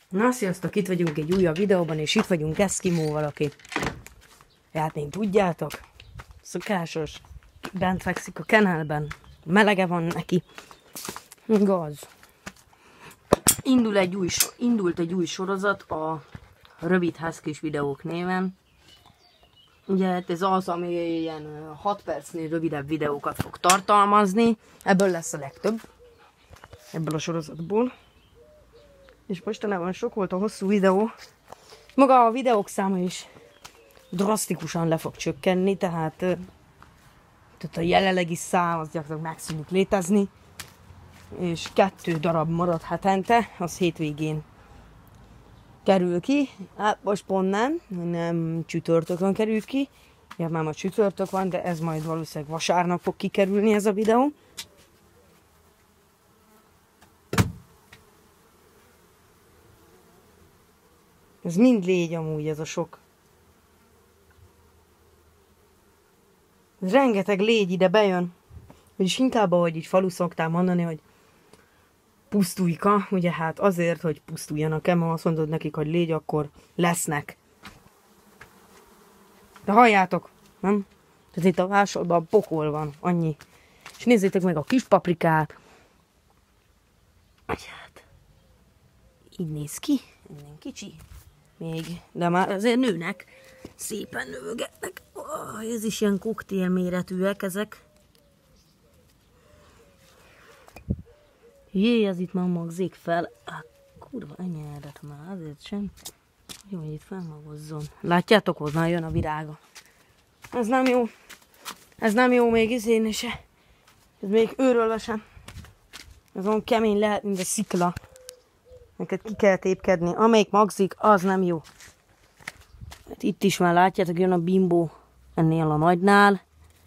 Na, sziasztok! Itt vagyunk egy újabb videóban, és itt vagyunk Eszkimóval, aki, hát mint tudjátok, szokásos, bent fekszik a kenelben, melege van neki, igaz. Indult egy új sorozat a Rövid Huskys videók néven. Ugye hát ez az, ami ilyen 6 percnél rövidebb videókat fog tartalmazni, ebből lesz a legtöbb, ebből a sorozatból. És mostanában sok volt a hosszú videó. Maga a videók száma is drasztikusan le fog csökkenni, tehát a jelenlegi szám az gyakorlatilag megszűnik létezni. És 2 darab marad hetente, az hétvégén kerül ki. Hát most pont nem csütörtökön került ki. Ja, már ma csütörtök van, de ez majd valószínűleg vasárnap fog kikerülni ez a videó. Ez mind légy amúgy, ez a sok. Ez rengeteg légy ide bejön. Vagyis inkább, ahogy így falu szoktál mondani, hogy pusztulika, ugye hát azért, hogy pusztuljanak-e, ma azt mondod nekik, hogy légy, akkor lesznek. De halljátok, nem? Tehát itt a vásárban pokol van, annyi. És nézzétek meg a kis paprikát. Hát, így néz ki, innen kicsi. Még, de már azért nőnek, szépen növögetnek. Oh, ez is ilyen koktél méretűek ezek. Jé, ez itt már magzik fel. Kurva, enyerdet már, azért sem. Jó, hogy itt felmagozzon. Látjátok, honnan jön a virága. Ez nem jó. Ez nem jó még izén se. Ez még őrölve sem. Ez olyan kemény lehet, mint a szikla. Neked ki kell tépkedni. Amelyik magzik, az nem jó. Hát itt is már látjátok, jön a bimbó ennél a nagynál.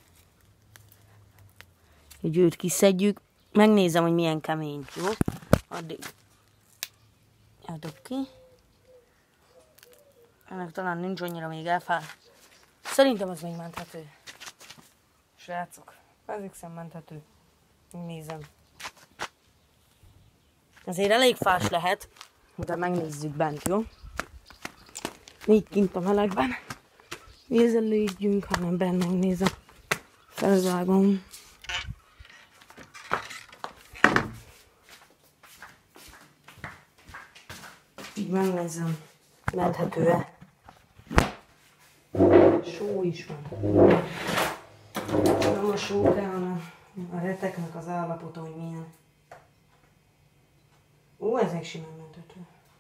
Hogy őt kiszedjük. Megnézem, hogy milyen kemény. Jó? Addig adok ki. Ennek talán nincs annyira még elfáll. Szerintem az még menthető. Srácok, ezek szem menthető. Nézem. Azért elég fás lehet, de megnézzük bent, jó? Még kint a melegben. Nézelődjünk, hanem benne megnézem. Felvágom. Így megnézem, menthető-e. Só is van. Nem a só kell, hanem a reteknek az állapota, hogy milyen. Ó, ez még simán menthető.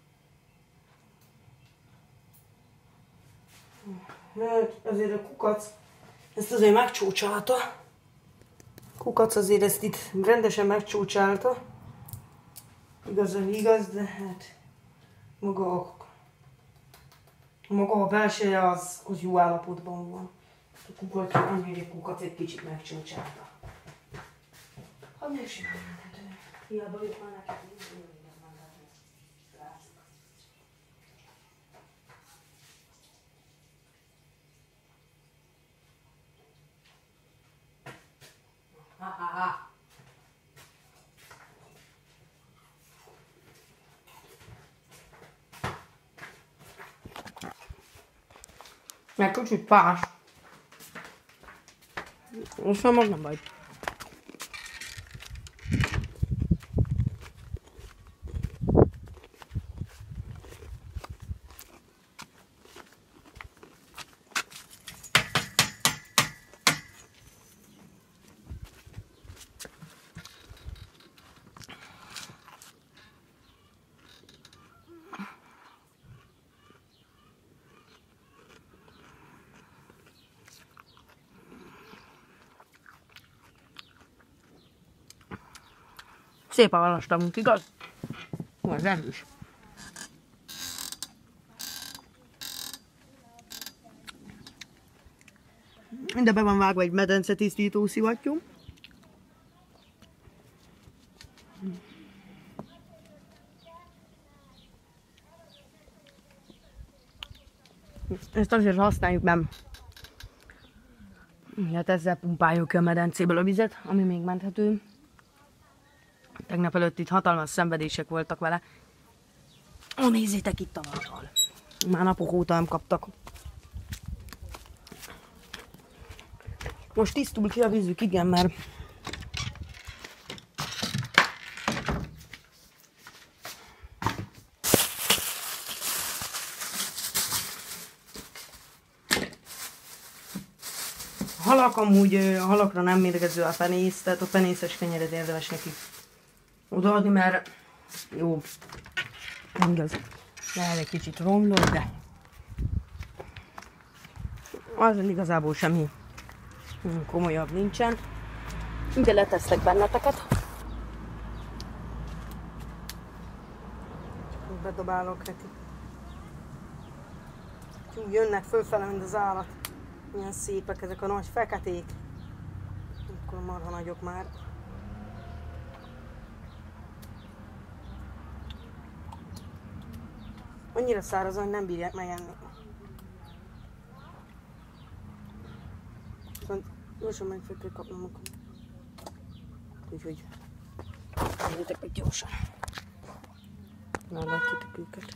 Hát azért a kukac ezt azért megcsúcsálta. Kukac azért ezt itt rendesen megcsúcsálta. Igaz, de hát maga a belseje az jó állapotban van. A kukac egy kicsit megcsúcsálta. Hát még simán menthető. Hiába itt már neked minden menthető. Ha. Meg kicsit fás. Most már nem baj. Szépen valastamunk, igaz? Az erős. Ide be van vágva egy medence tisztító szivattyú. Ezt azért használjuk, nem. Hát ezzel pumpáljuk ki a medencéből a vizet, ami még menthető. Tegnap előtt itt hatalmas szenvedések voltak vele. Ó, nézzétek itt a hal. Már napok óta nem kaptak. Most tisztul ki a vízük, igen, mert halak amúgy, a halakra nem mérgező a penész, tehát a penészes kenyeret érdemes neki odaadni, mert jó, igaz, lehet egy kicsit romlott, de az igazából semmi komolyabb nincsen. Ide letesztek benneteket. Bedobálok neki. Úgy jönnek fölfele, mint az állat. Milyen szépek ezek a nagy feketék. Akkor marha nagyok már. Annyira száraz, hogy nem bírják megenni. Viszont gyorsan meg fel kell kapnom magam. Úgyhogy nézzétek meg gyorsan. Már látjátok őket.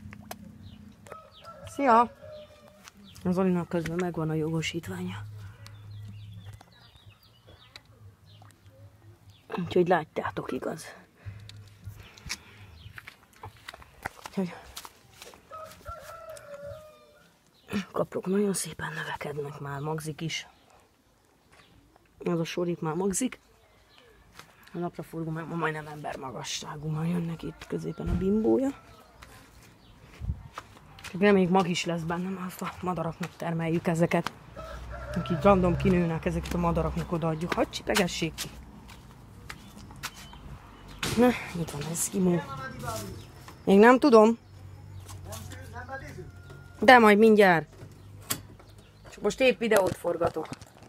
Szia! Az Zolinak közben megvan a jogosítványa. Úgyhogy látjátok, igaz? Úgyhogy kaprok nagyon szépen növekednek, már magzik is. Az a sor itt már magzik. A napraforgó meg ma majdnem ember magasságú, már jönnek itt középen a bimbója. Reméljük mag is lesz bennem, azt a madaraknak termeljük ezeket. Akik random kinőnek, ezeket a madaraknak odaadjuk. Hadd csipegessék ki. Na, itt van ez kimó. Még nem tudom. De majd mindjárt. Csak most épp videót forgatok.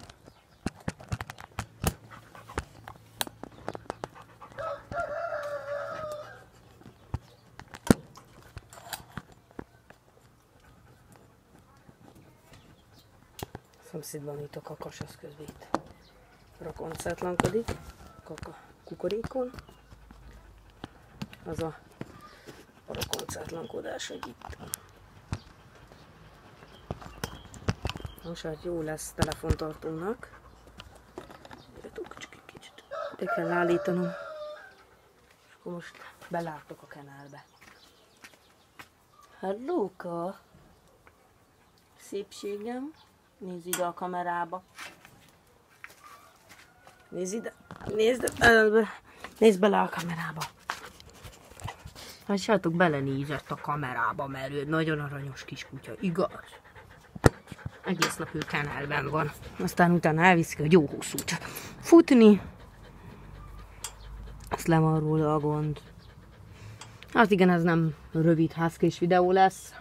Szomszédban itt a kakas, az közben itt rakoncátlankodik. Kukorékon. Az a rakoncátlankodás, hogy itt. Most hát jó lesz telefontartónak. Csak egy kicsit. De kell állítanom. És akkor most belátok a kenálbe. Hallóka! Szépségem! Nézd ide a kamerába. Nézd ide. Nézd bele a kamerába. Hát sátok, belenézett a kamerába, mert ő nagyon aranyos kis kutya, igaz? Egész nap ő kenelben van. Aztán utána elviszik a jó hosszút futni. Azt le van róla a gond. Hát igen, ez nem rövid házkés videó lesz.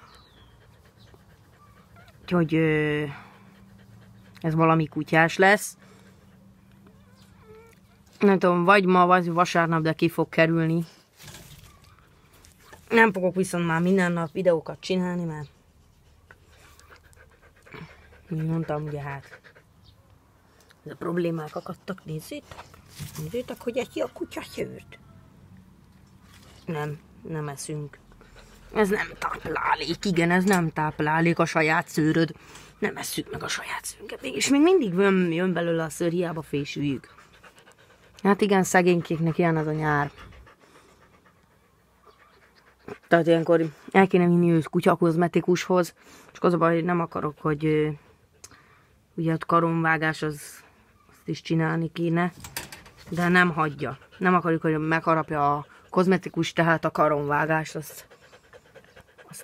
Úgyhogy ez valami kutyás lesz. Nem tudom, vagy ma, vagy vasárnap, de ki fog kerülni. Nem fogok viszont már minden nap videókat csinálni, mert mondtam, ugye hát ez a problémák akadtak, nézzétek. Nézzétek, hogy egy a kutya szőrt. Nem eszünk. Ez nem táplálék, igen, ez nem táplálék, a saját szőröd. Nem esszük meg a saját szőrünket. És még mindig jön belőle a szőr, hiába fésüljük. Hát igen, szegénykéknek ilyen az a nyár. Tehát ilyenkor el kéne vinni őt kutyakozmetikushoz. Csak az a baj, hogy nem akarok, hogy ugye a karonvágás azt is csinálni kéne. De nem hagyja. Nem akarjuk, hogy megharapja a kozmetikus, tehát a karonvágást, azt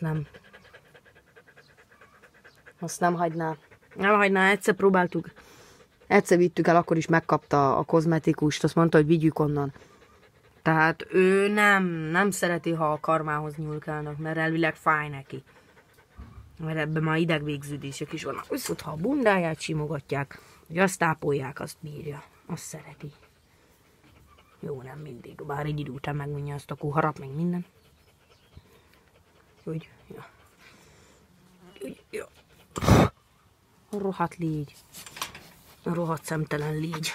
nem hagyná. Nem hagyná, egyszer próbáltuk. Egyszer vittük el, akkor is megkapta a kozmetikust, azt mondta, hogy vigyük onnan. Tehát ő nem szereti, ha a karmához nyúlkálnak, mert elvileg fáj neki. Mert ebben már idegvégződések is vannak. Viszont ha a bundáját simogatják, hogy azt tápolják, azt bírja. Azt szereti. Jó, nem mindig. Bár egy idő után megmondja azt, akkor harap meg minden. Úgy, ja. Úgy, ja. Rohadt légy. Rohadt szemtelen légy.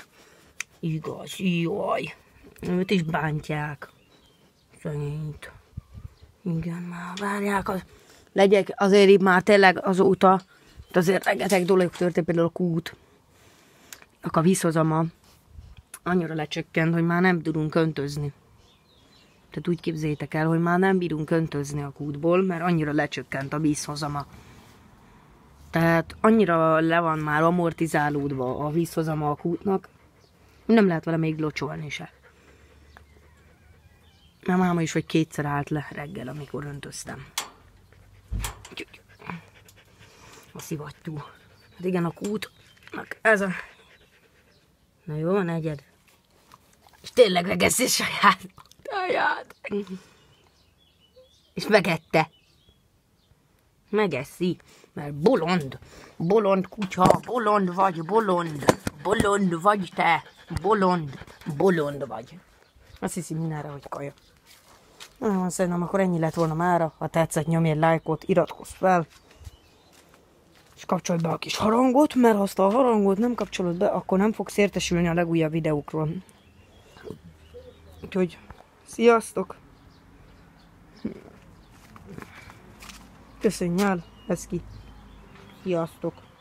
Igaz, jaj. Őt is bántják. Szegényt. Igen, már várják. Legyek azért itt már tényleg azóta, azért rengeteg dolog történt, például a kút, a vízhozama annyira lecsökkent, hogy már nem tudunk öntözni. Tehát úgy képzeljétek el, hogy már nem bírunk öntözni a kútból, mert annyira lecsökkent a vízhozama. Tehát annyira le van már amortizálódva a vízhozama a kútnak, nem lehet vele még locsolni se. Mert máma is vagy kétszer állt le reggel, amikor öntöztem. A szivattyú. Hát igen, a kútnak ez a... Na jó, negyed. És tényleg megeszi saját. És megette. Megeszi. Mert bolond. Bolond kutya. Bolond vagy, bolond. Bolond vagy te. Bolond. Bolond vagy. Azt hiszi mindenre, hogy kaja. Na, szerintem akkor ennyi lett volna mára. Ha tetszett, nyomj egy lájkot, iratkozz fel. És kapcsolj be a kis harangot, mert ha azt a harangot nem kapcsolod be, akkor nem fogsz értesülni a legújabb videókról. Úgyhogy, sziasztok! Köszönj el, ez ki. Sziasztok!